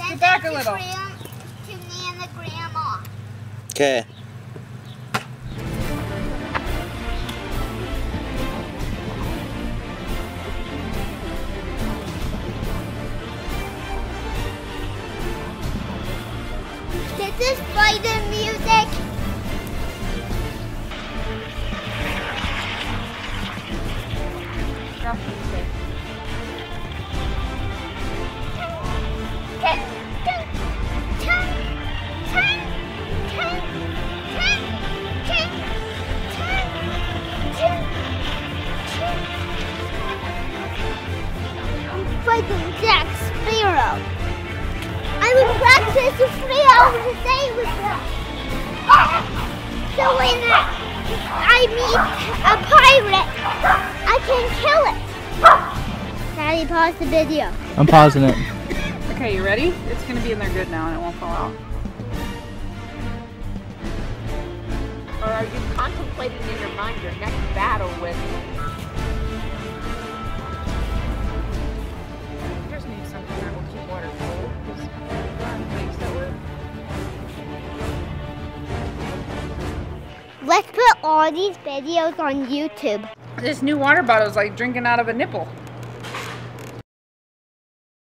Get back a little. To Nana Grandma. Okay. This is fighting music. I'm fighting Jack Sparrow. I would practice 3 hours a day with them. So when I meet a pirate, I can kill it. Daddy, pause the video. I'm pausing it. Okay, you ready? It's going to be in there good now and it won't fall out. Or are you contemplating in your mind your next battle with? You just need something that will keep water cold. Because that work. Let's put all these videos on YouTube. This new water bottle is like drinking out of a nipple.